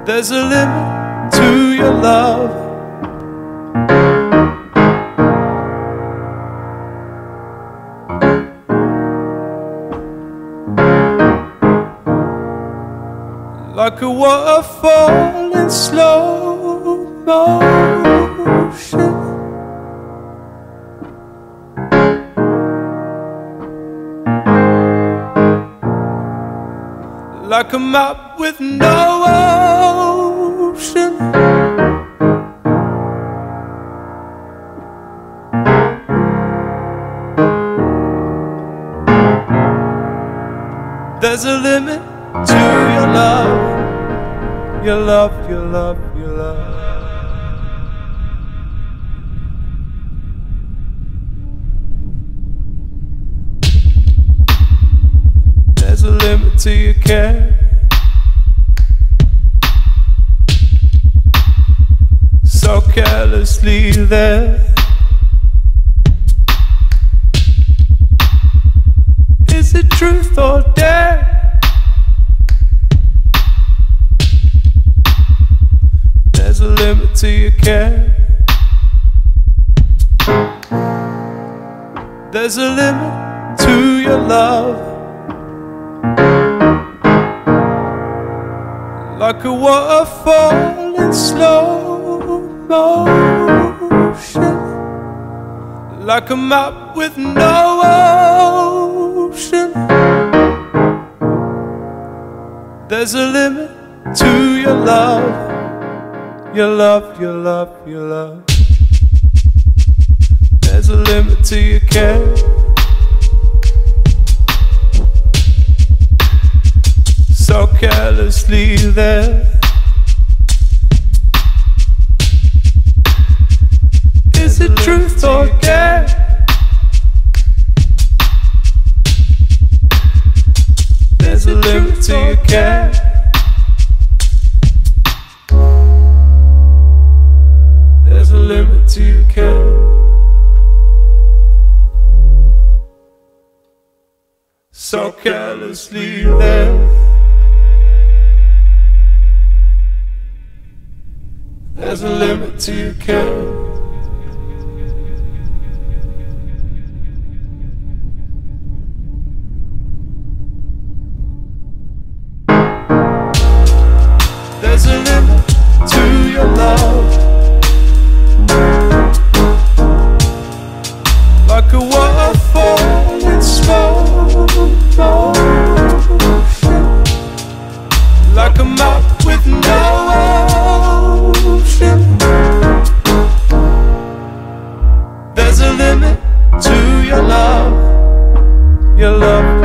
There's a limit to your love. Like a waterfall in slow motion, like a map with no ocean. There's a limit to your love, your love, your love, your love. There's a limit to your care, so carelessly there. Is it truth or dare? There's a limit to your care. There's a limit to your love. Like a waterfall in slow motion, like a map with no ocean. There's a limit to your love, your love, your love, your love. There's a limit to your care, so carelessly there. Is it truth or dare? There's a limit to your care. There's a limit to your care, so carelessly there. There's a limit to your care. There's a limit to your love. Like a waterfall in slow motion, like a map with no ocean. There's a limit to your love, your love.